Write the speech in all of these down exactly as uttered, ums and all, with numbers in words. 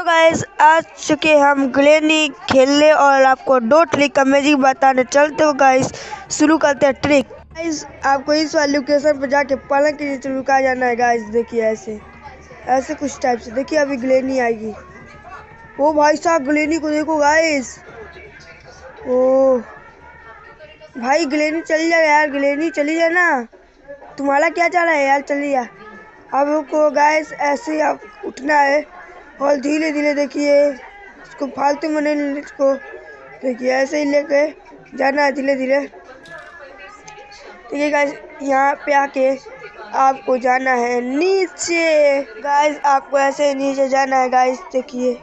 Hello guys, आज चुके हम ग्लेनी खेलने और आपको दो ट्रिक का मैजिक बताने। चलते हो गाइस, शुरू करते हैं ट्रिक। गाइस आपको इस वाली लोकेशन पर जाके पलंग के नीचे रुका जाना है। गाइस देखिए ऐसे ऐसे कुछ टाइप से देखिए, अभी ग्लेनी आएगी। ओ भाई साहब, ग्लेनी को देखो गाइस। ओ भाई ग्लेनी चली जाए यार, ग्लेनी चली जाए ना। तुम्हारा क्या चाह रहा है यार, चली जा। अब को गाइस ऐसे ही आप उठना है और धीरे धीरे देखिए इसको फालतू में नहीं, इसको देखिए ऐसे ही लेके जाना है धीरे धीरे। देखिए गाइस, यहाँ पे आके आपको जाना है नीचे। गाइस आपको ऐसे ही नीचे जाना है। गाइस देखिए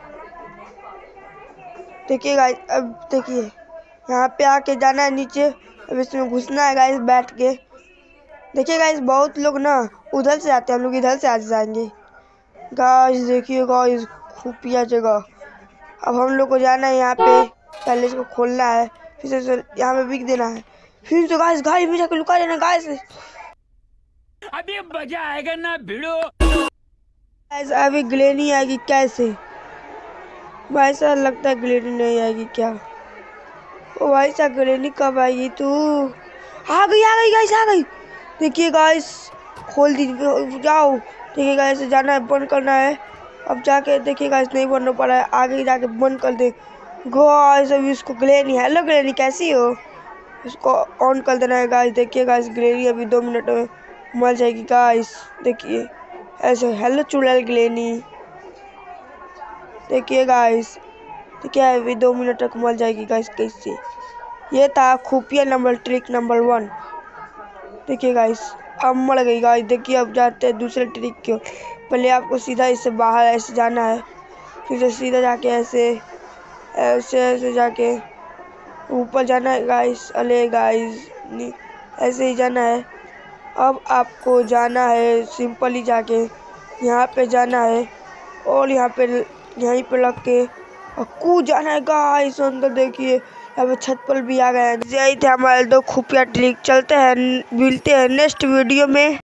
देखिए गाइस, अब देखिए यहाँ पे आके जाना है नीचे। अब इसमें घुसना है गाइस बैठ के। देखिए गाइस, बहुत लोग ना उधर से आते हैं, हम लोग इधर से आ जाएंगे। गाइस देखिए गाइस, खुफिया जगह। अब हम लोग को जाना है यहाँ पे, पहले इसको खोलना है, फिर से यहाँ पे बिक देना है, फिर तो गाइस गाड़ी में जाकर लुका देना। गाइस अभी मजा आएगा ना भिड़ो। गाइस अभी ग्लेनी आएगी कैसे? भाई साहब लगता है ग्लेनी नहीं आएगी क्या? ओ भाई साहब, ग्लेनी कब आएगी? तू आ गई आ गई गाइस, आ गई। देखिए गाइस, खोल दीजिए, जाओ। देखिए गाइस, जाना है, बंद करना है। अब जाके देखिए गाइस, नहीं बंद हो पा रहा है, आगे जाके बंद कर दे। गाइस अभी इसको ग्लेनी, हेलो ग्लेनी कैसी हो, इसको ऑन कर देना है। गाइस देखिए गाइस, ग्लेनी अभी दो मिनट में मर जाएगी। गाइस देखिए ऐसे, हेलो चुड़ैल ग्लेनी। देखिए गाइस, देखिए अभी दो मिनट तक मर जाएगी। गाइस कैसे? ये था खुफिया नंबर ट्रिक नंबर वन। देखिए गाइस अब मर गई। गाइस देखिए, अब जाते हैं दूसरे ट्रिक के। पहले आपको सीधा इससे बाहर ऐसे जाना है, फिर से सीधा जाके ऐसे ऐसे ऐसे जाके ऊपर जाना है। गाइस अले गाइस ऐसे ही जाना है। अब आपको जाना है सिंपल ही जाके यहाँ पे जाना है और यहाँ पे यहीं पे लग के और कूद जाना है। गाइस अंदर देखिए, अब छत पर भी आ गए हैं। यही थे हमारे दो खुफिया ट्रिक। चलते हैं, मिलते हैं नेक्स्ट वीडियो में।